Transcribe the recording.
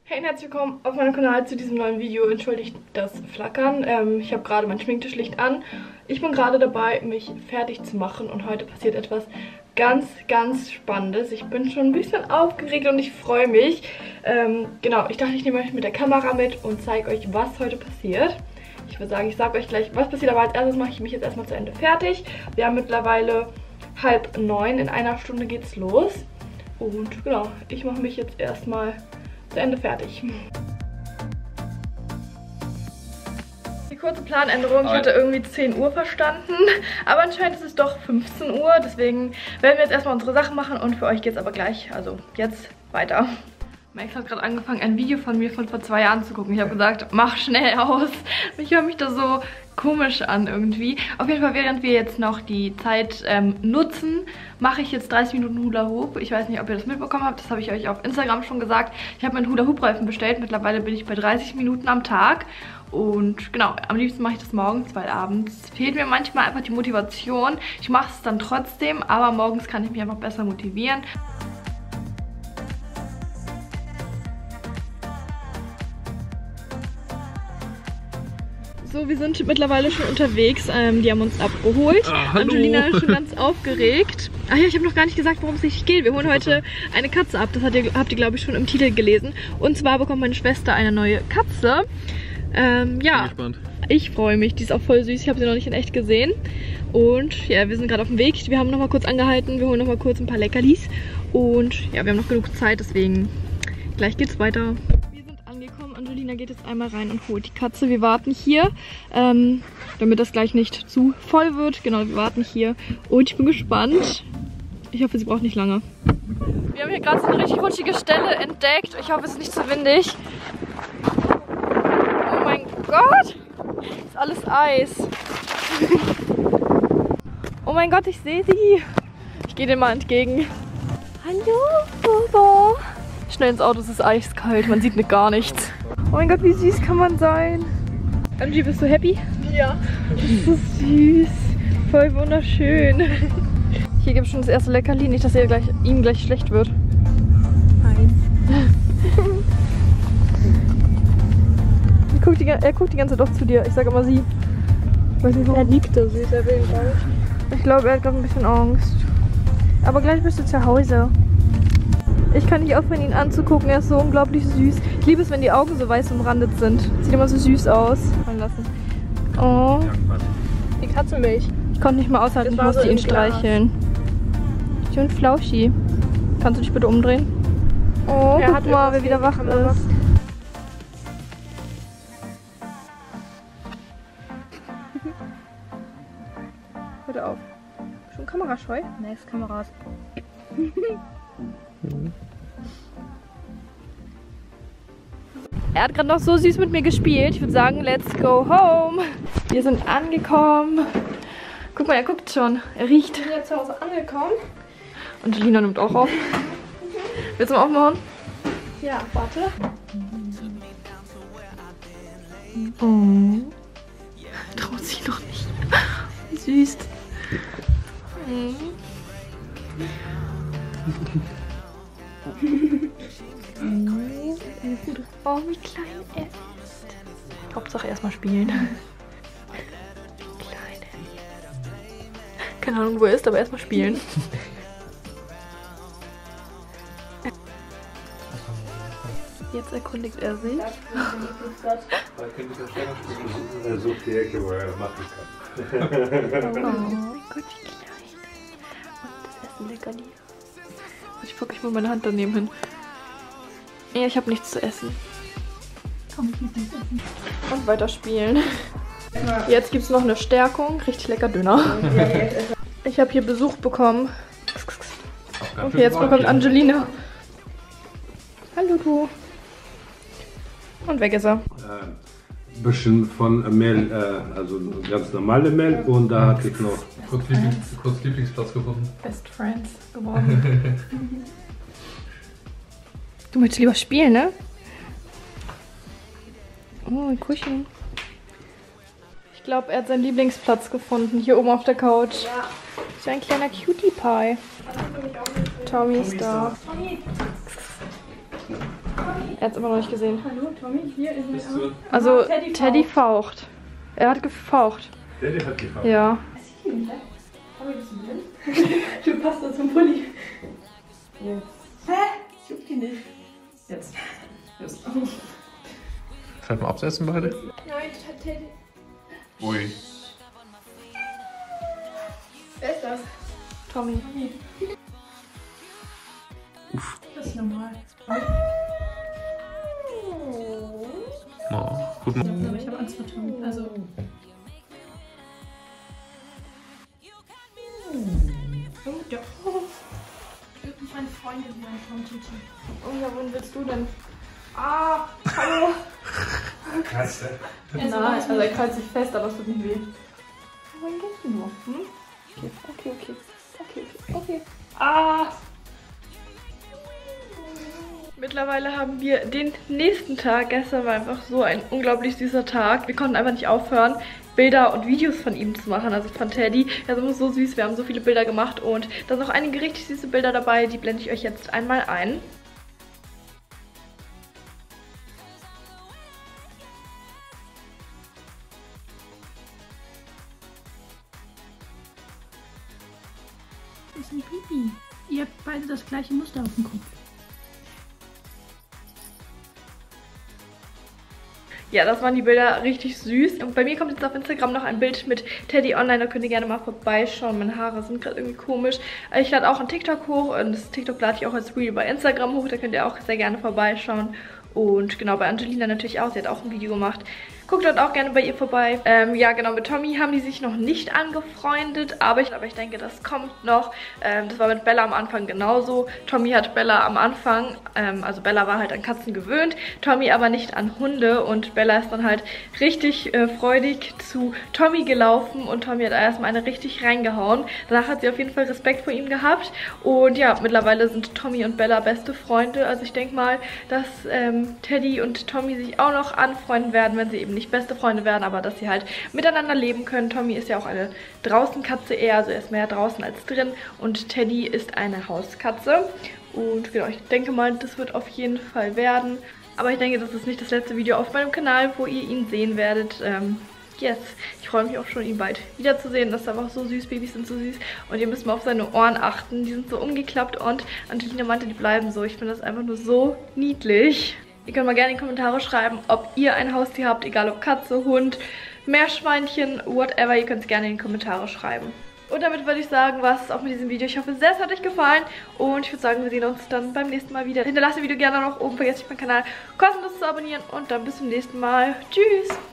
Hey und herzlich willkommen auf meinem Kanal zu diesem neuen Video. Entschuldigt das Flackern. Ich habe gerade mein Schminktischlicht an. Ich bin gerade dabei, mich fertig zu machen und heute passiert etwas ganz, ganz Spannendes. Ich bin schon ein bisschen aufgeregt und ich freue mich. Genau, ich dachte, ich nehme euch mit der Kamera mit und zeige euch, was heute passiert. Ich würde sagen, ich sage euch gleich, was passiert, aber als erstes mache ich mich jetzt erstmal zu Ende fertig. Wir haben mittlerweile 8:30, in einer Stunde geht's los. Und genau, ich mache mich jetzt erstmal zu Ende fertig. Die kurze Planänderung, ich hatte irgendwie 10 Uhr verstanden, aber anscheinend ist es doch 15 Uhr, deswegen werden wir jetzt erstmal unsere Sachen machen und für euch geht es aber gleich, also jetzt weiter. Max hat gerade angefangen, ein Video von mir von vor 2 Jahren zu gucken. Ich habe gesagt, mach schnell aus. Ich höre mich da so komisch an irgendwie. Auf jeden Fall, während wir jetzt noch die Zeit nutzen, mache ich jetzt 30 Minuten Hula Hoop. Ich weiß nicht, ob ihr das mitbekommen habt. Das habe ich euch auf Instagram schon gesagt. Ich habe meinen Hula Hoop Reifen bestellt. Mittlerweile bin ich bei 30 Minuten am Tag. Und genau, am liebsten mache ich das morgens, weil abends fehlt mir manchmal einfach die Motivation. Ich mache es dann trotzdem, aber morgens kann ich mich einfach besser motivieren. So, wir sind mittlerweile schon unterwegs. Die haben uns abgeholt. Angelina ist schon ganz aufgeregt. Ach ja, ich habe noch gar nicht gesagt, worum es nicht geht. Wir holen heute eine Katze ab. Das habt ihr, glaube ich, schon im Titel gelesen. Und zwar bekommt meine Schwester eine neue Katze. Ja, bin gespannt. Ich freue mich. Die ist auch voll süß. Ich habe sie noch nicht in echt gesehen. Und ja, wir sind gerade auf dem Weg. Wir haben noch mal kurz angehalten. Wir holen noch mal kurz ein paar Leckerlis. Und ja, wir haben noch genug Zeit. Deswegen gleich geht's weiter. Angelina geht jetzt einmal rein und holt die Katze. Wir warten hier, damit das gleich nicht zu voll wird. Genau, wir warten hier. Und ich bin gespannt. Ich hoffe, sie braucht nicht lange. Wir haben hier gerade so eine richtig rutschige Stelle entdeckt. Ich hoffe, es ist nicht zu windig. Oh mein Gott! Ist alles Eis. Oh mein Gott, ich sehe sie. Ich gehe dem mal entgegen. Hallo, Bobo. Schnell ins Auto, es ist eiskalt. Man sieht gar nichts. Oh mein Gott, wie süß kann man sein? Angie, bist du happy? Ja. Das ist so süß. Voll wunderschön. Hier gibt es schon das erste Leckerli. Nicht, dass ihm gleich schlecht wird. Er guckt die ganze Zeit doch zu dir. Ich sage immer sie. Ich weiß nicht warum. Er liebt das süß, er will gar nicht. Ich glaube, er hat gerade ein bisschen Angst. Aber gleich bist du zu Hause. Ich kann nicht aufhören, ihn anzugucken. Er ist so unglaublich süß. Ich liebe es, wenn die Augen so weiß umrandet sind. Sieht immer so süß aus. Oh. Die Katzenmilch. Ich konnte nicht mal aushalten, ich musste ihn streicheln. Schön Flauschi. Kannst du dich bitte umdrehen? Oh, guck mal, wer wieder wach ist. Hör auf. Schon kamerascheu? Nice Kameras. Er hat gerade noch so süß mit mir gespielt. Ich würde sagen, let's go home. Wir sind angekommen. Guck mal, er guckt schon. Er riecht. Wir sind jetzt zu Hause angekommen. Angelina nimmt auch auf. Willst du mal aufmachen? Ja, warte. Oh. Traut sich noch nicht. Süß. Oh, wie klein er ist. Hauptsache erstmal spielen. Kleine. Keine Ahnung, wo er ist, aber erstmal spielen. Jetzt erkundigt er sich. Er sucht die Ecke, wo er machen kann. Oh mein Gott, wie klein. Und das Essen Leckerli. Ich packe ich mal meine Hand daneben hin. Ja, ich habe nichts zu essen. Komm, ich muss nichts essen. Und weiter spielen. Jetzt gibt es noch eine Stärkung. Richtig lecker Döner. Ich habe hier Besuch bekommen. Okay, jetzt bekommt Angelina. Hallo du. Und weg ist er. Ein bisschen von Mehl, also ganz normale Mehl und da hatte ich noch kurz Lieblingsplatz gefunden. Best Friends geworden. Du möchtest lieber spielen, ne? Oh, kuscheln. Ich glaube, er hat seinen Lieblingsplatz gefunden, hier oben auf der Couch. Ja. So ein kleiner Cutie Pie. Tommy ist da. Er hat es immer noch nicht gesehen. Hallo, Tommy, hier ist mein Arm. Also, Teddy faucht. Er hat gefaucht. Teddy hat gefaucht. Ja. Tommy, bist du blind? Du passt da zum Pulli. Jetzt. Hä? Ich juck die nicht. Jetzt. Vielleicht mal absetzen beide? Nein, Teddy. Ui. Wer ist das? Tommy. Das ist normal. Oh, gut. Aber ich habe Angst vor Tommy. Also. Oh, ja. Meine Freundin wie ein Tom-Titi. Oh ja, wohin willst du denn? Ah, hallo. Katze. Nein, also er kreuzt sich fest, aber es tut nicht weh. Wohin gehst du nur? Hm? Okay. Ah! Mittlerweile haben wir den nächsten Tag. Gestern war einfach so ein unglaublich süßer Tag. Wir konnten einfach nicht aufhören, Bilder und Videos von ihm zu machen, also von Teddy. Er ist immer so süß, wir haben so viele Bilder gemacht und da sind noch einige richtig süße Bilder dabei, die blende ich euch jetzt einmal ein. Das ist ein Pipi. Ihr habt beide das gleiche Muster auf dem Kopf. Ja, das waren die Bilder richtig süß. Und bei mir kommt jetzt auf Instagram noch ein Bild mit Teddy online. Da könnt ihr gerne mal vorbeischauen. Meine Haare sind gerade irgendwie komisch. Ich lade auch ein TikTok hoch. Und das TikTok lade ich auch als Reel bei Instagram hoch. Da könnt ihr auch sehr gerne vorbeischauen. Und genau, bei Angelina natürlich auch. Sie hat auch ein Video gemacht. Guckt dort auch gerne bei ihr vorbei. Ja, genau, mit Tommy haben die sich noch nicht angefreundet. Aber ich denke, das kommt noch. Das war mit Bella am Anfang genauso. Tommy hat Bella am Anfang, also Bella war halt an Katzen gewöhnt. Tommy aber nicht an Hunde. Und Bella ist dann halt richtig freudig zu Tommy gelaufen. Und Tommy hat erstmal eine richtig reingehauen. Danach hat sie auf jeden Fall Respekt vor ihm gehabt. Und ja, mittlerweile sind Tommy und Bella beste Freunde. Also ich denke mal, dass Teddy und Tommy sich auch noch anfreunden werden, wenn sie eben nicht beste Freunde werden, aber dass sie halt miteinander leben können. Tommy ist ja auch eine Draußenkatze eher, also er ist mehr draußen als drin und Teddy ist eine Hauskatze. Und genau, ich denke mal, das wird auf jeden Fall werden. Aber ich denke, das ist nicht das letzte Video auf meinem Kanal, wo ihr ihn sehen werdet. Yes, ich freue mich auch schon, ihn bald wiederzusehen. Das ist einfach so süß, Babys sind so süß. Und ihr müsst mal auf seine Ohren achten, die sind so umgeklappt und Angelina meinte, die bleiben so. Ich finde das einfach nur so niedlich. Ihr könnt mal gerne in die Kommentare schreiben, ob ihr ein Haustier habt, egal ob Katze, Hund, Meerschweinchen, whatever. Ihr könnt es gerne in die Kommentare schreiben. Und damit würde ich sagen, war es auch mit diesem Video. Ich hoffe sehr, es hat euch gefallen. Und ich würde sagen, wir sehen uns dann beim nächsten Mal wieder. Hinterlasst das Video gerne noch oben. Vergesst nicht, meinen Kanal kostenlos zu abonnieren. Und dann bis zum nächsten Mal. Tschüss!